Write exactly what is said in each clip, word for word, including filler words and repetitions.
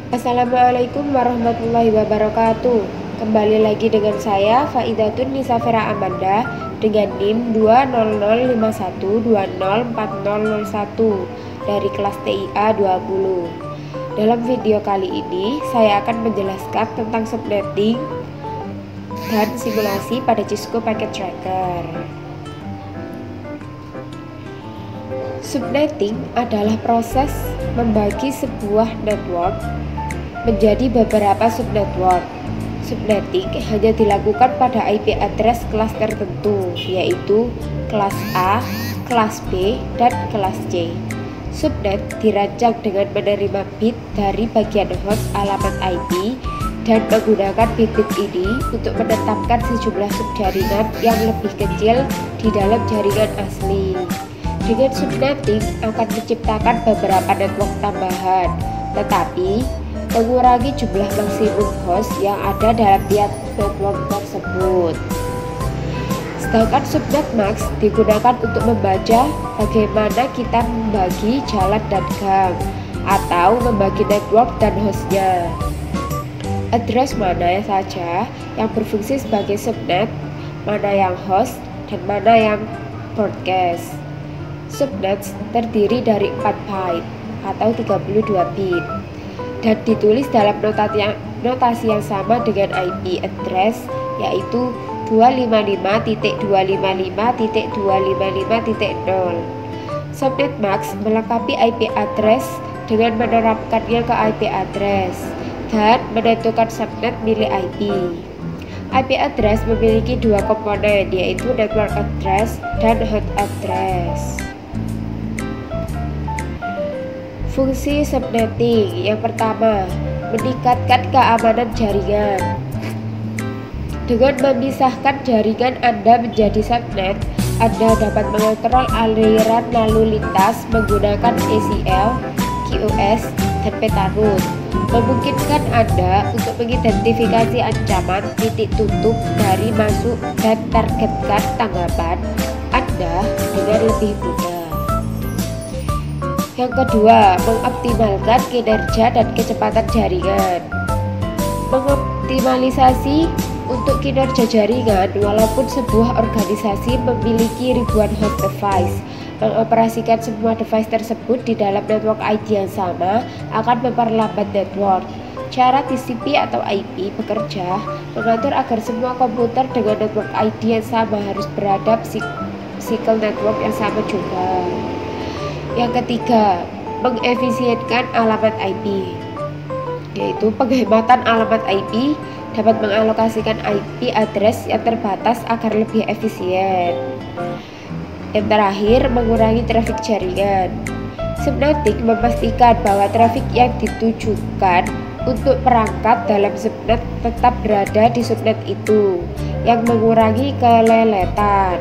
Assalamualaikum warahmatullahi wabarakatuh. Kembali lagi dengan saya Faidatun Nisafera Amanda dengan NIM dua nol nol lima satu dua nol empat nol nol satu dari kelas T I A dua puluh. Dalam video kali ini saya akan menjelaskan tentang subnetting dan simulasi pada Cisco Packet Tracker. Subnetting adalah proses membagi sebuah network menjadi beberapa subnetwork. Subnetting hanya dilakukan pada I P address kelas tertentu, yaitu kelas A, kelas B, dan kelas C. Subnet dirancang dengan menerima bit dari bagian host alamat I P dan menggunakan bit-bit ini untuk menetapkan sejumlah subjaringan yang lebih kecil di dalam jaringan asli. Dengan subnetting akan menciptakan beberapa network tambahan, tetapi mengurangi jumlah maksimum host yang ada dalam tiap network tersebut. Sedangkan subnet max digunakan untuk membaca bagaimana kita membagi jalan dan gang, atau membagi network dan hostnya. Address mana saja yang berfungsi sebagai subnet, mana yang host, dan mana yang broadcast. Subnet terdiri dari empat byte atau tiga puluh dua bit dan ditulis dalam notasi yang, notasi yang sama dengan I P address, yaitu dua lima lima titik dua lima lima titik dua lima lima titik nol. Subnet max melengkapi I P address dengan menerapkannya ke I P address dan menentukan subnet milik I P. I P address memiliki dua komponen, yaitu network address dan host address. Fungsi subnetting yang pertama, meningkatkan keamanan jaringan. Dengan memisahkan jaringan Anda menjadi subnet, Anda dapat mengontrol aliran lalu lintas menggunakan A C L, Q o S, dan petaroot. Memungkinkan Anda untuk mengidentifikasi ancaman titik tutup dari masuk dan targetkan tanggapan Anda dengan lebih mudah. Yang kedua, mengoptimalkan kinerja dan kecepatan jaringan. Mengoptimalisasi untuk kinerja jaringan. Walaupun sebuah organisasi memiliki ribuan host device, mengoperasikan semua device tersebut di dalam network I D yang sama akan memperlambat network. Cara T C P atau I P bekerja mengatur agar semua komputer dengan network I D yang sama harus berada cycle network yang sama juga. Yang ketiga, mengefisienkan alamat I P, yaitu penghematan alamat I P dapat mengalokasikan I P address yang terbatas agar lebih efisien. Yang terakhir, mengurangi trafik jaringan. Subnetting memastikan bahwa trafik yang ditujukan untuk perangkat dalam subnet tetap berada di subnet itu, yang mengurangi keleletan.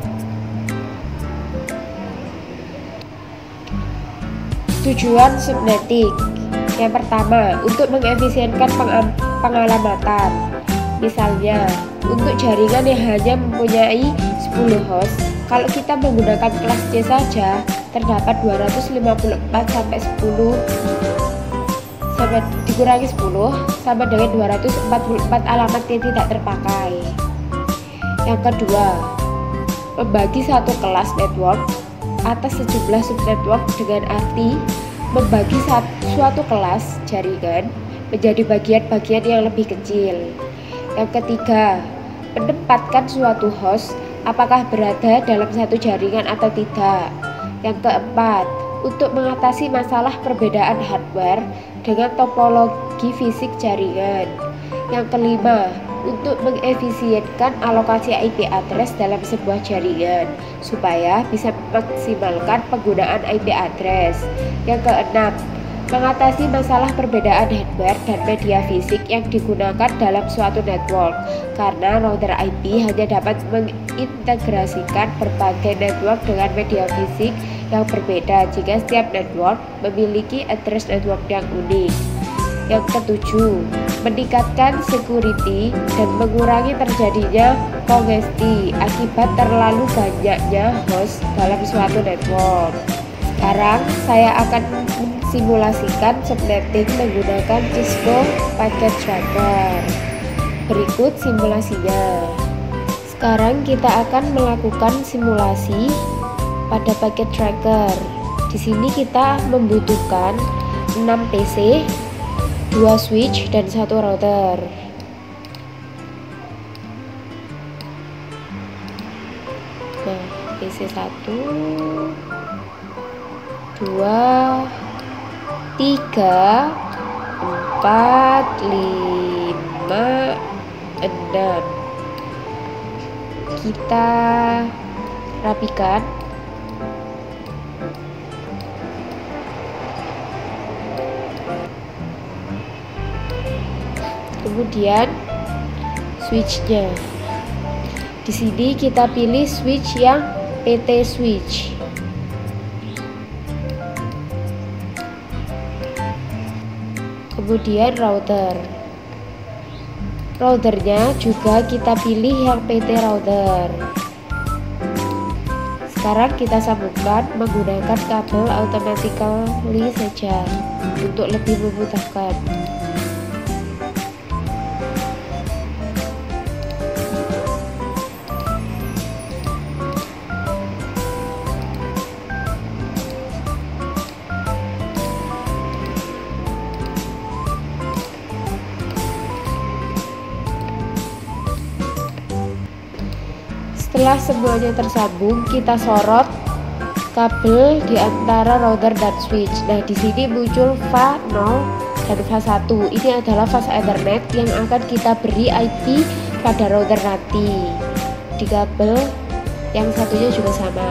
Tujuan subnetting yang pertama, untuk mengefisienkan pengalamatan. Misalnya, untuk jaringan yang hanya mempunyai sepuluh host, kalau kita menggunakan kelas C saja, terdapat dua ratus lima puluh empat sampai sepuluh sama dikurangi sepuluh sama dengan dua ratus empat puluh empat alamat yang tidak terpakai. Yang kedua, membagi satu kelas network atas sejumlah subnetwork dengan arti membagi suatu kelas jaringan menjadi bagian-bagian yang lebih kecil. Yang ketiga, menempatkan suatu host apakah berada dalam satu jaringan atau tidak. Yang keempat, untuk mengatasi masalah perbedaan hardware dengan topologi fisik jaringan. Yang kelima, untuk mengefisienkan alokasi I P address dalam sebuah jaringan supaya bisa memaksimalkan penggunaan I P address. Yang keenam, mengatasi masalah perbedaan hardware dan media fisik yang digunakan dalam suatu network, karena router I P hanya dapat mengintegrasikan berbagai network dengan media fisik yang berbeda jika setiap network memiliki address network yang unik. Yang ketujuh, meningkatkan security dan mengurangi terjadinya kongesti akibat terlalu banyaknya host dalam suatu network. Sekarang saya akan mensimulasikan subnetting menggunakan Cisco Packet Tracker. Berikut simulasinya. Sekarang kita akan melakukan simulasi pada Packet Tracker. Di sini kita membutuhkan enam P C, dua switch dan satu router. Nah, P C satu, dua, tiga, empat, lima, enam. Kita rapikan. Kemudian switchnya. Di sini kita pilih switch yang P T switch. Kemudian router. Routernya juga kita pilih yang P T router. Sekarang kita sambungkan menggunakan kabel automatically saja untuk lebih memudahkan. Setelah semuanya tersambung, kita sorot kabel di antara router dan switch. Nah, di sini muncul V A nol dan V A satu. Ini adalah fase Ethernet yang akan kita beri I P pada router nanti. Di kabel yang satunya juga sama.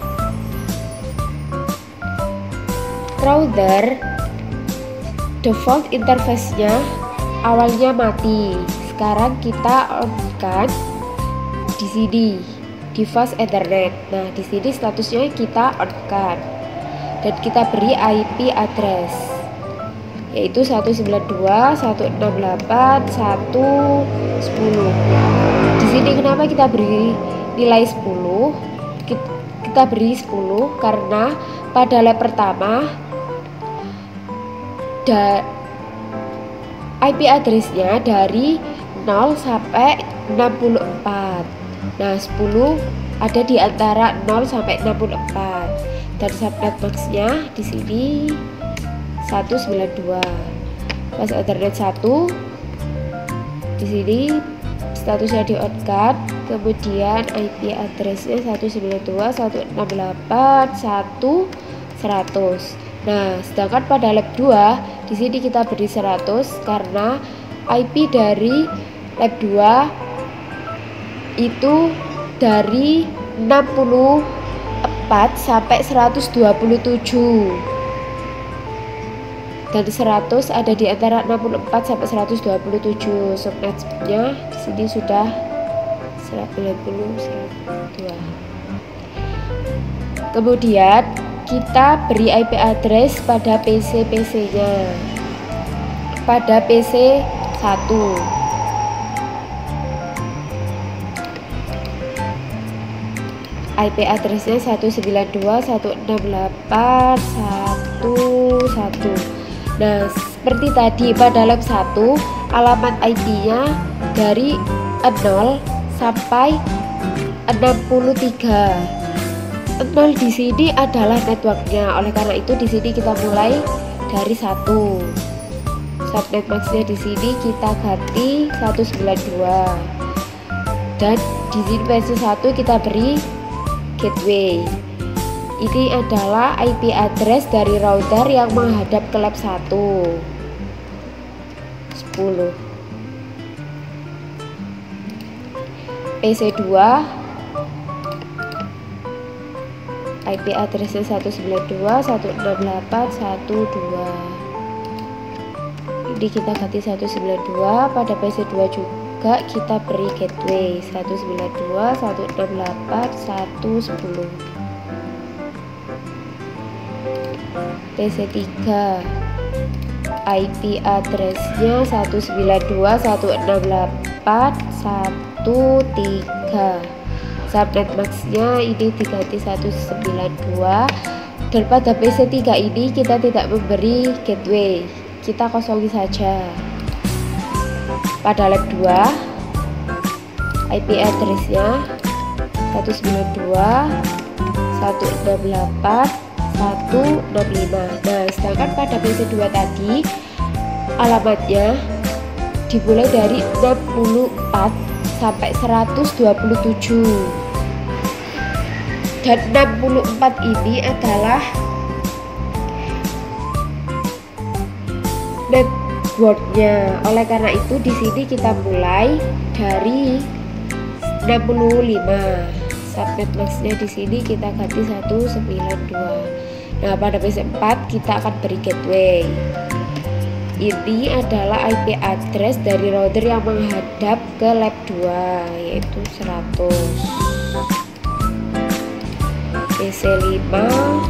Router default interface-nya awalnya mati. Sekarang kita on-kan di sini di fase Ethernet. Nah, di sini statusnya kita on-kan dan kita beri I P address yaitu seratus sembilan puluh dua titik seratus enam puluh delapan titik satu titik sepuluh. Di sini kenapa kita beri nilai sepuluh? Kita beri sepuluh karena pada lab pertama da I P address-nya dari nol sampai enam puluh empat. Nah, sepuluh ada di antara nol sampai enam puluh empat dan subnet max-nya di sini seratus sembilan puluh dua. Pas Ethernet satu di sini statusnya di on-kan, kemudian I P address-nya seratus sembilan puluh dua titik seratus enam puluh delapan titik satu titik seratus. Nah, sedangkan pada lab dua di sini kita beri seratus karena I P dari lab dua itu dari enam puluh empat sampai seratus dua puluh tujuh. Dan seratus ada di antara enam puluh empat sampai seratus dua puluh tujuh. Subnetnya di sini sudah sembilan puluh, seratus dua. Kemudian kita beri I P address pada P C-P C-nya. Pada P C satu. I P address-nya seratus sembilan puluh dua titik seratus enam puluh delapan titik satu titik satu. Nah, seperti tadi pada lab satu alamat I P-nya dari nol sampai enam puluh tiga. nol di sini adalah networknya. Oleh karena itu di sini kita mulai dari satu. Subnet max-nya di sini kita ganti seratus sembilan puluh dua. Dan di sini versi satu kita beri gateway. Ini adalah I P address dari router yang menghadap ke lab satu. sepuluh. P C dua I P address-nya seratus sembilan puluh dua titik seratus enam puluh delapan titik satu dua. Ini kita ganti seratus sembilan puluh dua. Pada P C dua juga kita beri gateway seratus sembilan puluh dua titik seratus enam puluh delapan titik satu sepuluh. P C tiga I P address-nya seratus sembilan puluh dua titik seratus enam puluh delapan titik satu tiga. Subnet max-nya ini diganti seratus sembilan puluh dua Dan pada P C tiga ini kita tidak memberi gateway, kita kosongi saja. Pada lab dua I P address-nya satu sembilan dua dot satu enam delapan dot satu enam lima. Nah, sedangkan pada P C dua tadi alamatnya dimulai dari enam puluh empat sampai seratus dua puluh tujuh. Dan enam puluh empat ini adalah networknya. Oleh karena itu di sini kita mulai dari enam puluh lima. Subnet max-nya di sini kita ganti seratus sembilan puluh dua. Nah, pada P C empat kita akan beri gateway. Ini adalah I P address dari router yang menghadap ke lab dua, yaitu seratus. P C lima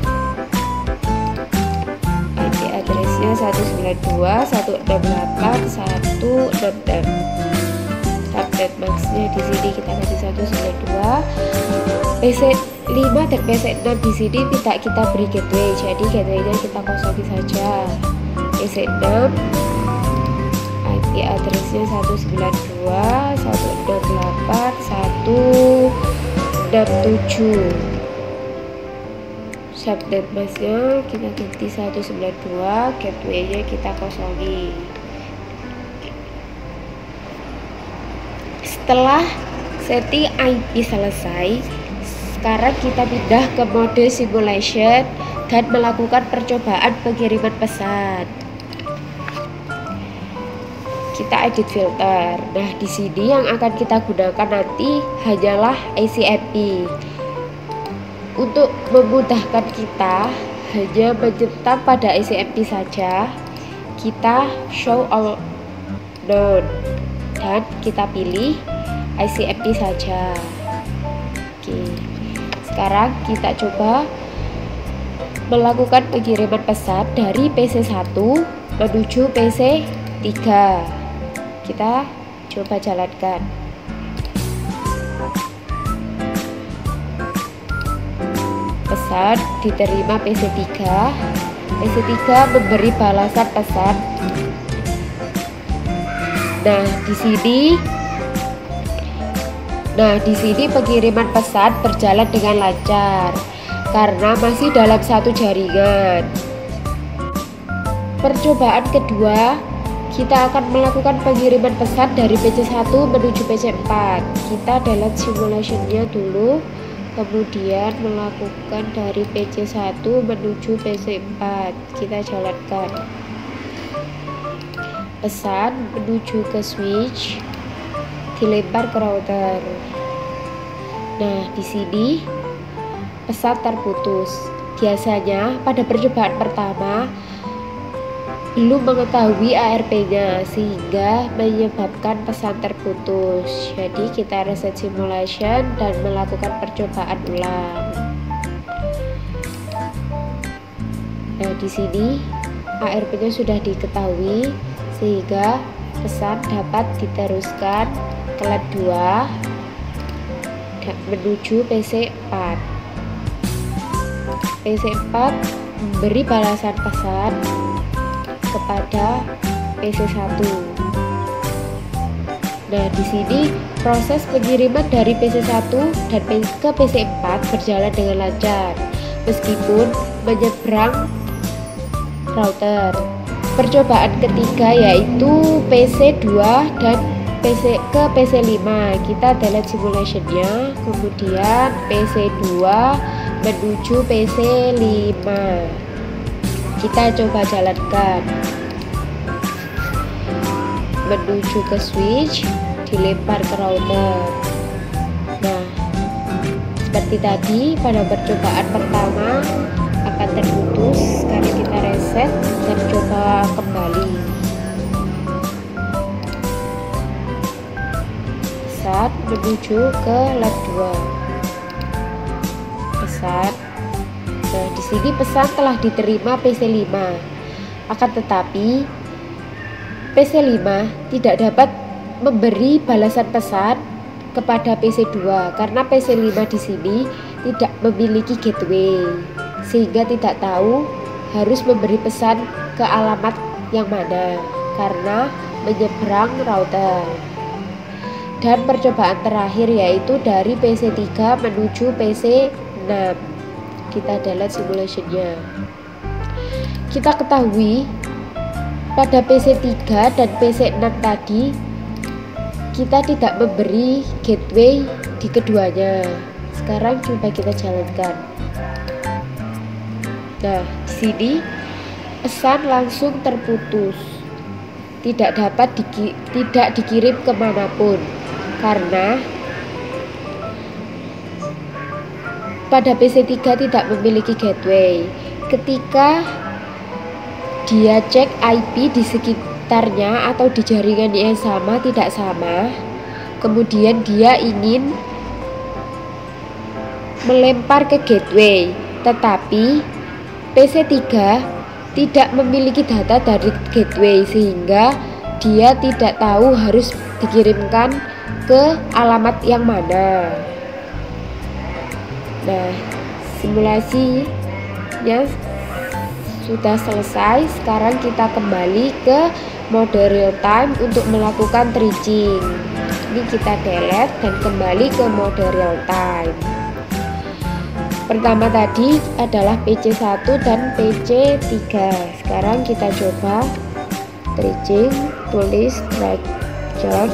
I P address-nya seratus sembilan puluh dua dot seratus enam puluh delapan dot seratus enam puluh enam. Subnet max-nya di sini kita ganti seratus sembilan puluh dua. P C lima dan P C enam di sini tidak kita beri gateway, jadi gateway-nya kita kosongi saja. P C enam I P address-nya seratus sembilan puluh dua dot seratus enam puluh delapan dot seratus enam puluh tujuh. Subnet mask-nya kita ganti seratus sembilan puluh dua, gateway-nya kita kosongi. Setelah setting I P selesai, sekarang kita pindah ke mode simulation dan melakukan percobaan pengiriman pesan. Kita edit filter. Nah, di sini yang akan kita gunakan nanti hanyalah I C M P. Untuk memudahkan kita hanya menyetam pada I C M P saja, kita show all known dan kita pilih I C M P saja. Oke, sekarang kita coba melakukan pengiriman pesan dari P C satu menuju P C tiga. Kita coba jalankan. Pesan diterima P C tiga. P C tiga memberi balasan pesan. Nah, di sini Nah, di sini pengiriman pesan berjalan dengan lancar karena masih dalam satu jaringan. Percobaan kedua, kita akan melakukan pengiriman pesan dari P C satu menuju P C empat. Kita delete simulation-nya dulu, kemudian melakukan dari P C satu menuju P C empat. Kita jalankan. Pesan menuju ke switch, dilempar ke router. Nah, di sini pesan terputus. Biasanya pada percobaan pertama belum mengetahui A R P-nya sehingga menyebabkan pesan terputus. Jadi kita reset simulation dan melakukan percobaan ulang. Nah, di sini A R P-nya sudah diketahui sehingga pesan dapat diteruskan ke lab dua menuju P C empat. P C empat memberi balasan pesan kepada P C satu. Nah, di sini proses pengiriman dari P C satu dan ke P C empat berjalan dengan lancar meskipun menyeberang router. Percobaan ketiga yaitu P C dua dan P C ke P C lima. Kita delete simulation-nya, kemudian P C dua menuju P C lima. Kita coba jalankan. Menuju ke switch, dilempar ke router. Nah, seperti tadi pada percobaan pertama akan terputus karena kita reset dan coba kembali. Pesan menuju ke lab dua. Pesan. Nah, di sini pesan telah diterima P C lima. Akan tetapi P C lima tidak dapat memberi balasan pesan kepada P C dua karena P C lima di sini tidak memiliki gateway sehingga tidak tahu harus memberi pesan ke alamat yang mana karena menyeberang router. Dan percobaan terakhir yaitu dari P C tiga menuju P C enam. Kita download simulationnya. Kita ketahui pada P C tiga dan P C enam tadi kita tidak memberi gateway di keduanya. Sekarang coba kita jalankan. Nah, di sini pesan langsung terputus, tidak dapat diki, tidak dikirim kemanapun karena pada P C tiga tidak memiliki gateway. Ketika dia cek I P di sekitarnya atau di jaringan yang sama tidak sama, kemudian dia ingin melempar ke gateway, tetapi P C tiga tidak memiliki data dari gateway sehingga dia tidak tahu harus dikirimkan ke alamat yang mana. Nah, simulasinya sudah selesai. Sekarang kita kembali ke mode real time untuk melakukan tracing. Ini kita delete dan kembali ke mode real time. Pertama tadi adalah P C satu dan P C tiga. Sekarang kita coba tracing, tulis tracker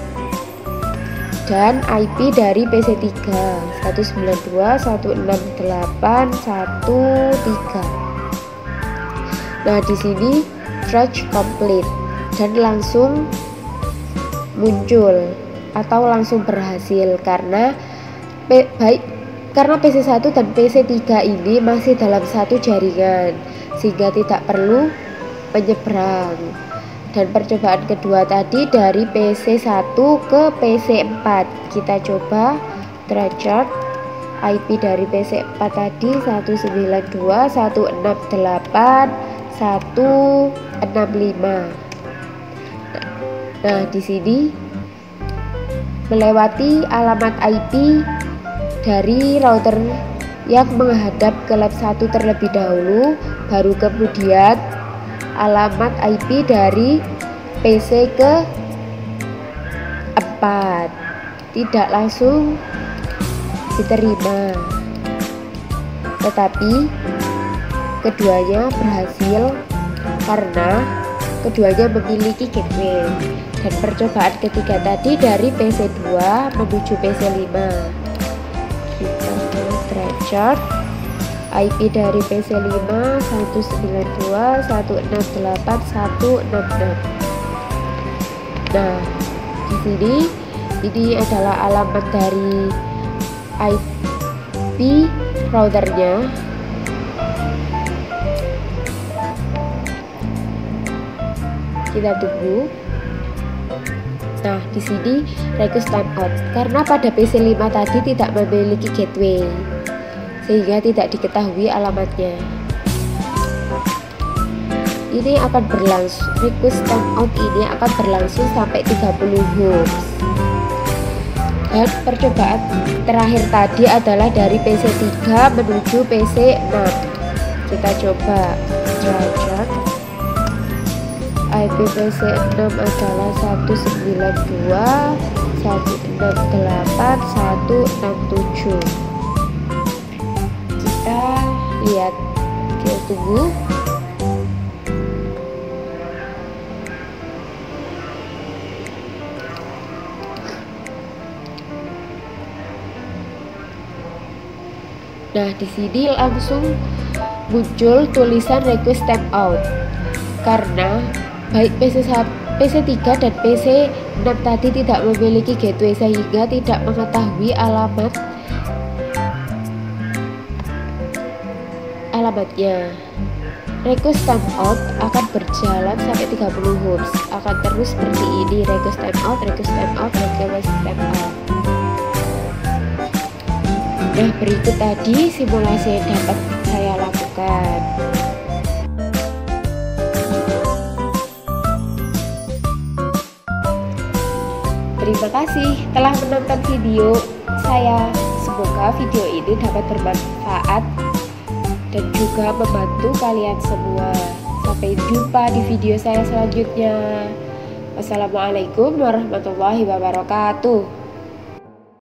dan I P dari P C tiga satu sembilan dua dot satu enam delapan dot satu tiga. Nah, di sini trace complete dan langsung muncul atau langsung berhasil karena baik karena P C satu dan P C tiga ini masih dalam satu jaringan sehingga tidak perlu menyeberang. Dan percobaan kedua tadi dari P C satu ke P C empat, kita coba tracer I P dari P C empat tadi satu sembilan dua dot satu enam delapan dot satu enam lima. Nah, di sini melewati alamat I P dari router yang menghadap ke lab satu terlebih dahulu, baru kemudian alamat I P dari P C ke empat. Tidak langsung diterima, tetapi keduanya berhasil karena keduanya memiliki gateway. Dan percobaan ketiga tadi dari P C dua menuju P C lima, kita tracer I P dari P C lima satu sembilan dua dot satu enam delapan dot satu enam enam. Nah, di sini ini adalah alamat dari I P routernya. Kita tunggu. Nah, di sini request timeout karena pada P C lima tadi tidak memiliki gateway sehingga tidak diketahui alamatnya. Ini akan berlangsung, request timeout ini akan berlangsung sampai tiga puluh hops. Dan percobaan terakhir tadi adalah dari P C tiga menuju P C enam. Kita coba tracer I P P C enam adalah satu sembilan dua dot satu enam delapan dot satu enam tujuh. Kita lihat, kita tunggu. Nah, di sini langsung muncul tulisan request timeout karena baik P C satu, P C tiga dan P C enam tadi tidak memiliki gateway sehingga tidak mengetahui alamat alamatnya. Request timeout akan berjalan sampai tiga puluh hops, akan terus seperti ini, request timeout, request timeout, request timeout. Nah, berikut tadi simulasi yang dapat saya lakukan. Terima kasih telah menonton video saya. Semoga video ini dapat bermanfaat dan juga membantu kalian semua. Sampai jumpa di video saya selanjutnya. Wassalamualaikum warahmatullahi wabarakatuh.